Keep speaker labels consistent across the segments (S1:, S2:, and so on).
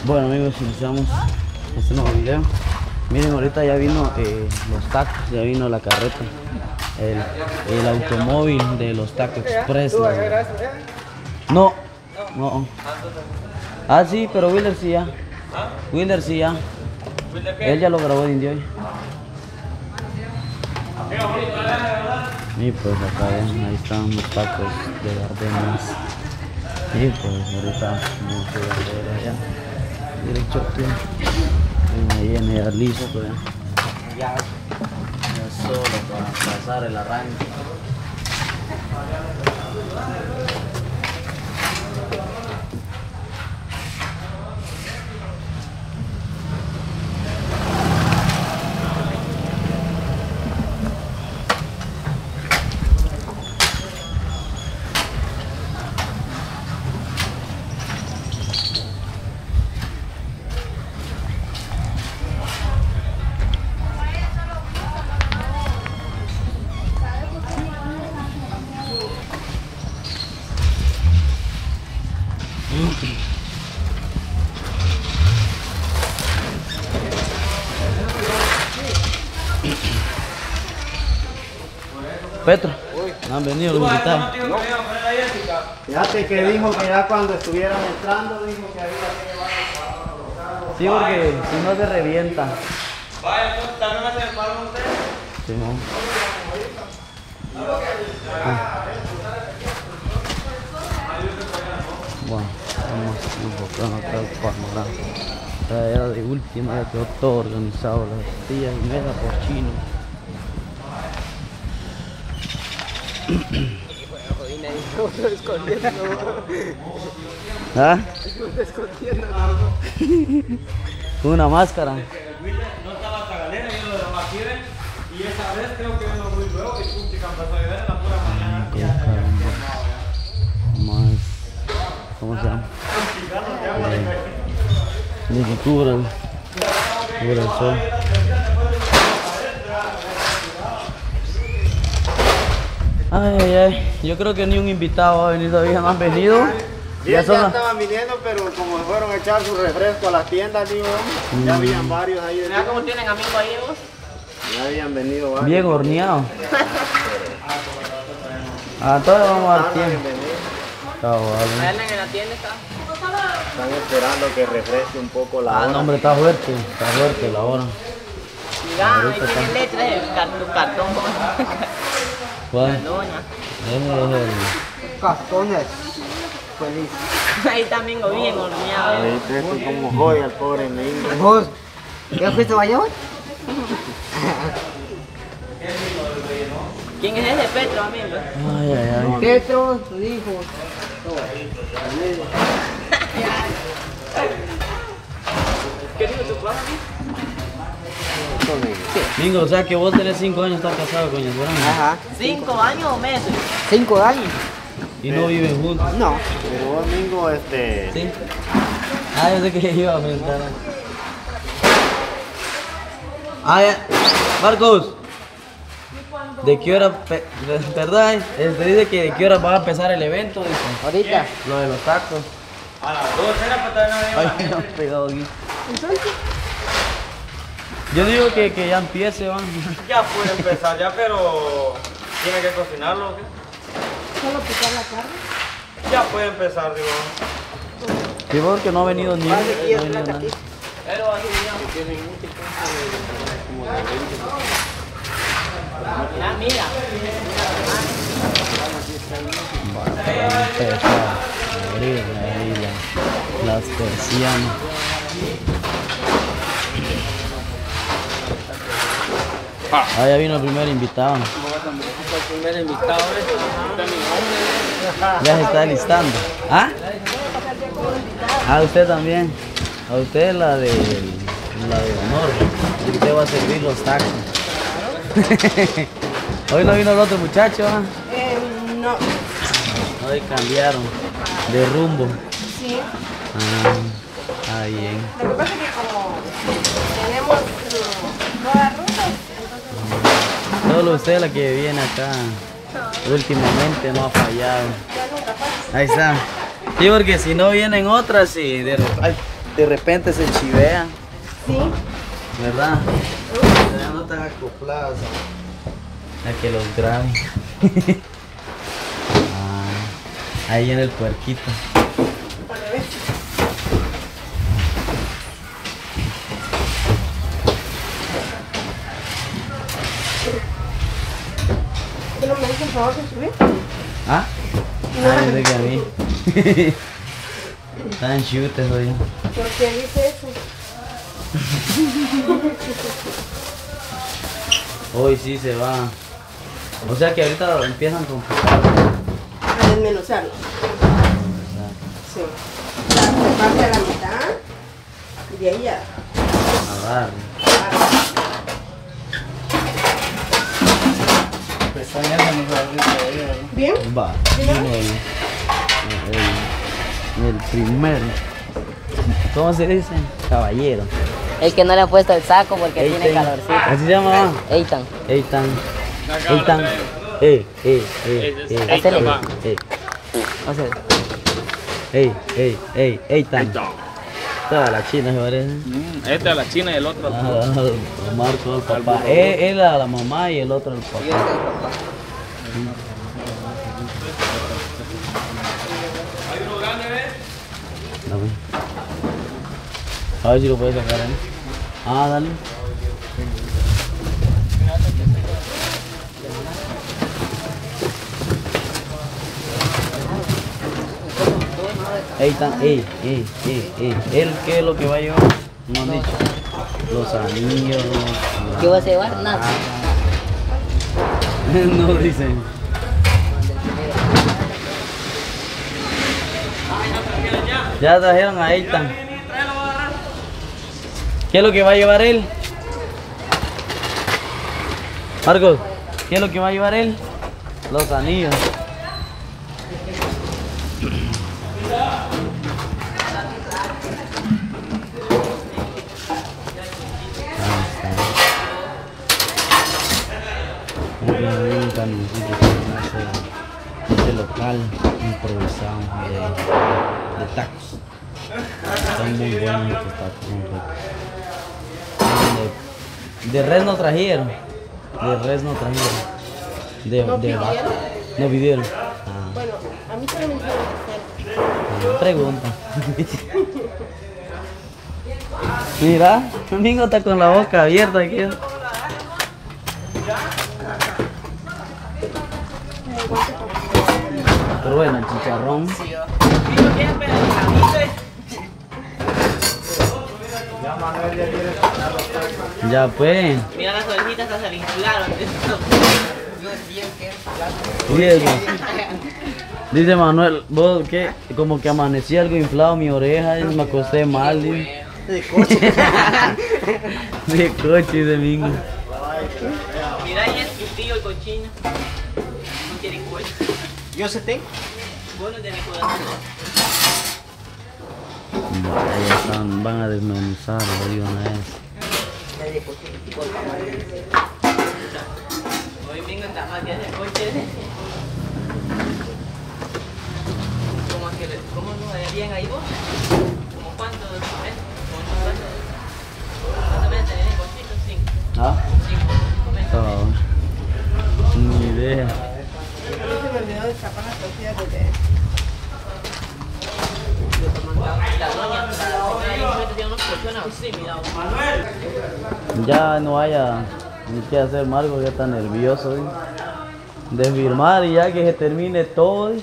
S1: Bueno amigos, iniciamos este nuevo video. Miren, ahorita ya vino los tacos, ya vino la carreta, el automóvil de los Taco Express. No, no. Ah, sí, pero Willer sí ya. Willer sí ya. Él ya lo grabó de indio hoy. Y pues acá ven, ahí están los tacos de Gardenas. Y pues ahorita vamos a ver allá. Derecho aquí. Ahí viene ya listo ya. Ya solo para pasar el arranque. Petro, no han venido los invitados.
S2: No. Fíjate que dijo que ya cuando estuvieran entrando, dijo que había que llevar los carros.
S1: Sí, porque si no se revienta.
S3: Vaya, entonces también hacen el paro ustedes.
S1: Sí, no. Bueno, vamos enfocando acá el panorama. Esta era de última, ya quedó todo organizado, las tortillas y mesa por chino. ¿Ah? Una máscara.
S3: El Wilder no estaba hasta galera, yo lo dejaba aquí, ¿ven? Y esa vez creo que vino muy luego y pum, chica, empezó a llover en la pura mañana.
S1: Más, ¿cómo se llama? Ni que cubre el sol. Ay, ay, ay, yo creo que ni un invitado ha venido todavía, no han venido.
S2: Ya estaban viniendo, pero como fueron a echar su refresco a las tiendas, digo, ya habían varios ahí.
S4: Mira cómo tienen amigos ahí vos.
S2: Ya habían venido varios.
S1: Bien horneado. Entonces vamos a dar tiempo.
S4: Allá en la tienda está.
S2: Están esperando que refresque un poco la hora.
S1: No, hombre, está fuerte la hora.
S4: Mira, ahí tienen letras, tu cartón.
S1: ¿Cuál?
S4: La doña.
S1: Ese es
S2: Castones. Feliz.
S4: Ahí también bien horneado.
S2: Ahí esto como joya al pobre niño.
S5: ¿Vos ya fuiste a Valladolid?
S4: ¿Quién es ese Petro, amigo?
S1: Ay, ay, ay.
S5: Petro, tu hijo.
S4: ¿Qué dijo tu papá, amigo?
S1: Mingo, o sea que vos tenés 5 años, estás casado con ella, ¿verdad?
S5: Ajá.
S4: 5 años o meses.
S5: 5 años.
S1: Y no viven juntos.
S5: No.
S2: Pero vos, Mingo,
S1: Sí. Ah, yo sé que iba a preguntar. Ah, ya. Marcos. ¿De qué hora, verdad? Te dice que de qué hora va a empezar el evento, dice.
S5: Ahorita.
S1: Lo de los tacos.
S3: A las 2 era para estar en
S1: Ay, me han pegado aquí. Yo digo que ya empiece, van.
S3: Ya puede empezar ya, pero tiene que cocinarlo, ¿o qué?
S5: Solo picar la carne.
S3: Ya puede empezar, digo.
S1: Sí, porque no ha venido ni uno.
S5: Aquí
S1: No ha
S5: es
S1: venido
S5: plata
S1: nadie.
S5: aquí.
S4: Pero así ya. Mira.
S1: Para empezar a abrir ahí las persianas. Ah, ya vino el primer invitado.
S4: El primer invitado
S1: Ya se está listando. ¿Ah? Ah, usted también. A usted la de honor. Y usted va a servir los tacos. Hoy no vino el otro muchacho, ¿ah?
S5: No.
S1: Hoy cambiaron de rumbo.
S5: Sí.
S1: Ah, bien.
S5: Lo que pasa es que como tenemos nuevas rutas,
S1: Solo usted la que viene acá. Últimamente no ha fallado.
S5: ya nunca pasa.
S1: Ahí está. Sí, porque si no vienen otras y de repente. Ay, de repente se chivea,
S5: Sí.
S1: ¿verdad? Ya no están acopladas a que los grabe. Ahí en el puerquito.
S5: ¿Tú no me dices el favor de subir?
S1: ¿Ah? Yo sé que a mí. Están chutes hoy.
S5: ¿Por qué dice eso?
S1: Hoy sí se va. O sea que ahorita empiezan con
S5: A desmenuzarlo. Sí. Se parte a la mitad. Y de ahí ya.
S1: a dar.
S5: ¿Bien?
S1: Va. El primer. ¿Cómo se dice? Caballero.
S4: El que no le ha puesto el saco porque tiene
S1: Eitan.
S4: calorcito.
S1: ¿Así se llama?
S4: Eitan.
S1: Eitan. Eitan.
S4: Hacele.
S1: Eitan. Toda la china se parece.
S3: Este a la china y el otro al
S1: Marco, el papá. Él a la mamá y el otro el papá. A ver si lo puedes sacar, ¿eh? Ah, dale. ¿Él qué es lo que va a llevar? No han dicho. Los anillos.
S4: ¿Qué vas a llevar? Nada.
S1: No dicen. Ya trajeron a Eitan. ¿Qué es lo que va a llevar él? Marcos, ¿qué es lo que va a llevar él? Los anillos. Este local improvisado de tacos. Están muy buenos estos tacos, son ricos. De res no trajeron. De res no trajeron. De vaca. No pidieron.
S5: Bueno, a mí solo me hicieron hacer.
S1: Pregunta. Mira, Domingo está con la boca abierta aquí. Pero bueno, el chicharrón. Ya pues.
S4: Mira las orejitas hasta se le inflaron.
S1: Dice Manuel, vos qué, como que amanecí algo inflado mi oreja y me acosté mal. Dice.
S2: De coche.
S1: De coche, Domingo.
S4: Mira ahí es tu tío el cochino. No quiere cuello.
S2: Yo sé tengo.
S4: Vos no tenés corazón.
S1: Ya están, van a desmenuzar, lo digo una vez.
S4: Hoy vengo está más que hacer coche. ¿Cómo no harían ahí vos? ¿Cómo cuántos meses? ¿Cuántos meses tenés en cochito? 5.
S1: ¿Ah?
S4: 5 meses.
S1: Ni idea.
S5: Se me olvidó destapar las tortillas de
S4: La doña, la señora tiene unos colchones así, mira.
S1: Ya no haya ni qué hacer, Marco ya está nervioso de firmar y ya que se termine todo.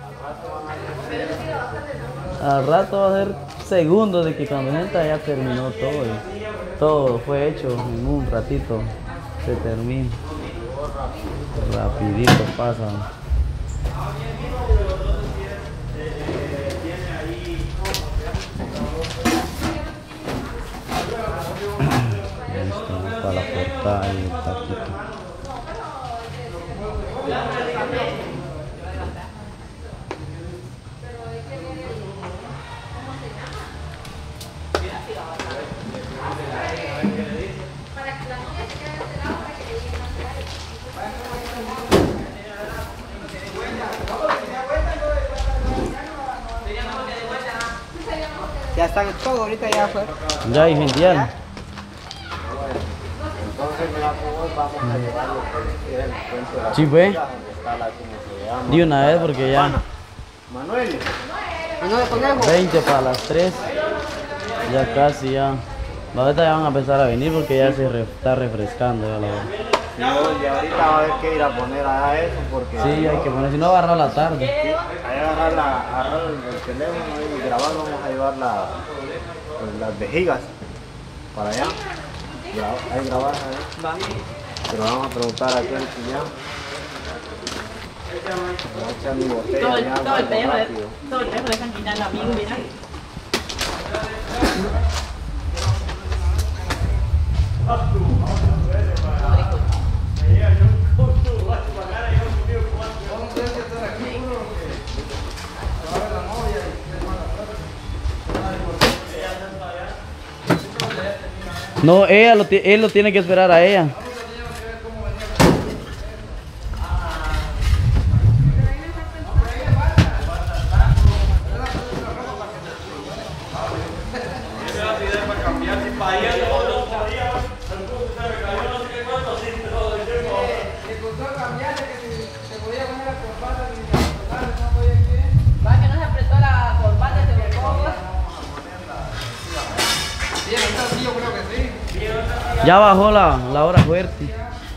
S1: Al rato va a ser segundos de que cuando entra ya terminó todo. Todo fue hecho en un ratito, se termina. Rapidito pasa. Para la portada y el taquito.
S6: Ya están todo ahorita ya afuera.
S1: Ya hay genial.
S2: Entonces, mira, pues vamos a llevar lo que es el puente de la
S1: Sí, ve.
S2: donde está la, como se llama.
S1: De una vez porque ya
S2: Manuel.
S6: Uno de conejo.
S1: 20 para las 3. Ya casi ya. Ahorita ya van a empezar a venir porque ya está refrescando ya la hora.
S2: Y ahorita va a haber que ir a poner allá eso porque...
S1: Sí, hay que poner, si no agarrar la tarde.
S2: Ahí agarrar el teléfono y grabar, vamos a llevar las vejigas para allá. Ahí grabar ahí. Pero vamos a preguntar a aquel que ya. Voy a echar mi botella ya,
S4: Todo el pedazo
S2: rápido.
S4: todo el pedazo le están quitando amigos, mira.
S1: No, él lo tiene que esperar a ella.
S4: Va que no se apretó la corbata, se volcó.
S1: Ya bajó la hora fuerte.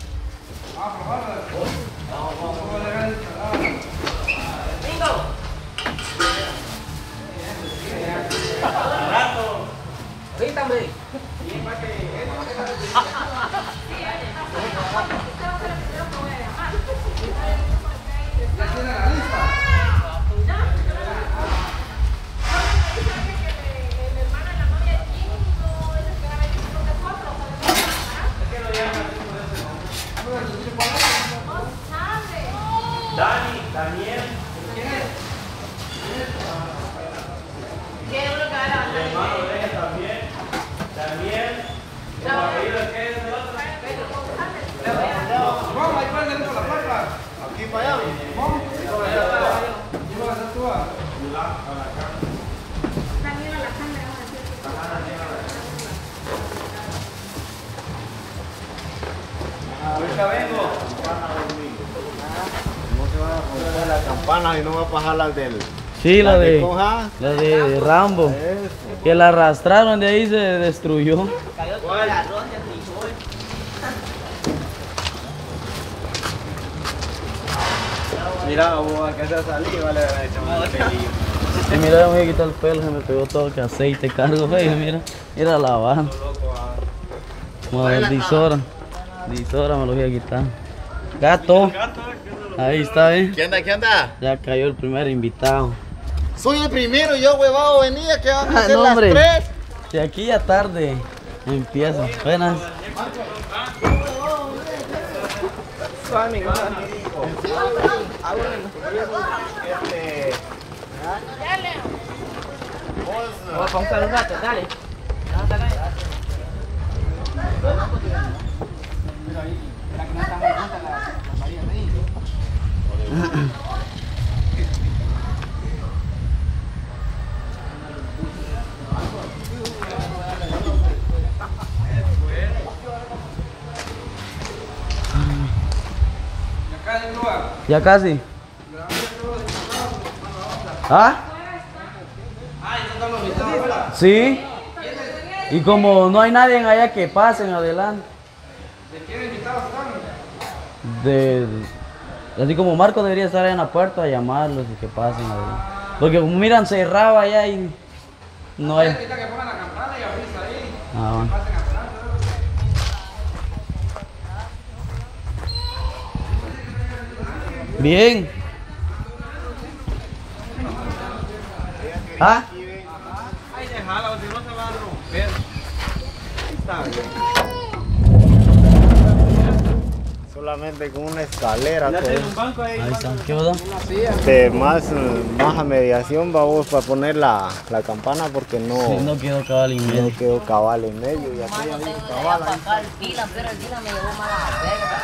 S6: Ahorita, hombre.
S3: Daniel.
S4: ¿Qué es uno que va a levantar?
S3: El hermano de ella también. Daniel. ¿El apellido de qué es el otro?
S6: Vamos, ahí para dentro de la puerta.
S2: Aquí para allá.
S6: Vamos. ¿Qué vas a hacer tú?
S3: Ahorita vengo.
S2: No se va a romper la campana y no va a pasar las del...
S1: Sí, la de
S2: Conja.
S1: Rambo.
S2: Eso.
S1: Que la arrastraron de ahí se destruyó.
S4: Cayó todo el arroz de frijol.
S2: Mira, vos, que se salió, vale, echamos el pelillo.
S1: Y mira, ya me voy a quitar el pelo, se me pegó todo que aceite cargo, ve, mira lavar. Vamos a ver, Disora me lo voy a quitar. Gato. Ahí está,
S2: ¿Qué anda, qué anda?
S1: Ya cayó el primer invitado.
S2: Soy el primero, yo huevado venía, que vamos a hacer
S1: no,
S2: las
S1: hombre.
S2: 3.
S1: De aquí ya tarde empieza. Buenas.
S6: Suave,
S4: Vamos a buscar un rato, dale.
S1: Ya casi. ¿Ah? Sí. Y como no hay nadie allá que pasen adelante.
S6: ¿De quién invitados están?
S1: Así como Marco debería estar ahí en la puerta a llamarlos y que pasen adelante. Porque como miran cerrado allá y no hay.
S6: Ahorita que pongan la campana y abrís ahí.
S1: Ah, bueno.
S6: Pasen adelante.
S1: Bien. ¿Ah?
S3: Ay, déjala, si no se va a romper. Está bien.
S2: Solamente con una escalera.
S3: Ya
S2: todo.
S3: tengo un banco ahí.
S1: Ahí está. ¿Qué onda?
S2: De más a mediación vamos para poner la campana porque no,
S1: Sí, no quedó cabal y
S2: no
S1: medio.
S2: quedó cabal en medio. Y aquí
S4: Mano,
S2: ya
S4: tengo
S2: dice
S4: que ir a
S2: cabal ahí.
S4: pagar el Dylan, pero el Dylan me llevó mala verga.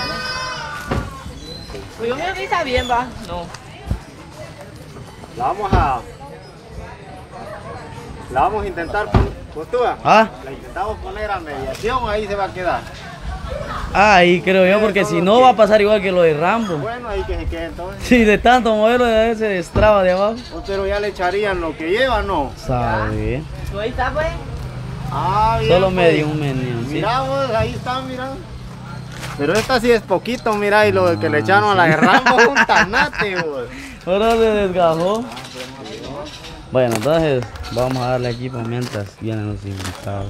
S4: Pues yo creo que está bien, va. No.
S2: La vamos a... La vamos a intentar, Postúa.
S1: ¿Ah?
S2: La intentamos poner a mediación, ahí se va a quedar.
S1: Ahí creo yo, porque si no va a pasar igual que lo de Rambo.
S2: Bueno, ahí que se quede entonces.
S1: Sí, de tanto moverlo de ese destraba de abajo.
S2: Pero ya le echarían lo que lleva, ¿no?
S1: Sabe.
S4: ¿Tú ahí estás, pues?
S2: Ah, bien.
S1: Solo
S2: pues.
S1: me dio un menú. ¿Sí?
S2: Mira vos, ahí está, mira. Pero esta sí es poquito, mira, y lo que le echaron a la de Rambo es un tanate, vos.
S1: Ahora se desgajó. Bueno, entonces vamos a darle aquí por mientras vienen los invitados.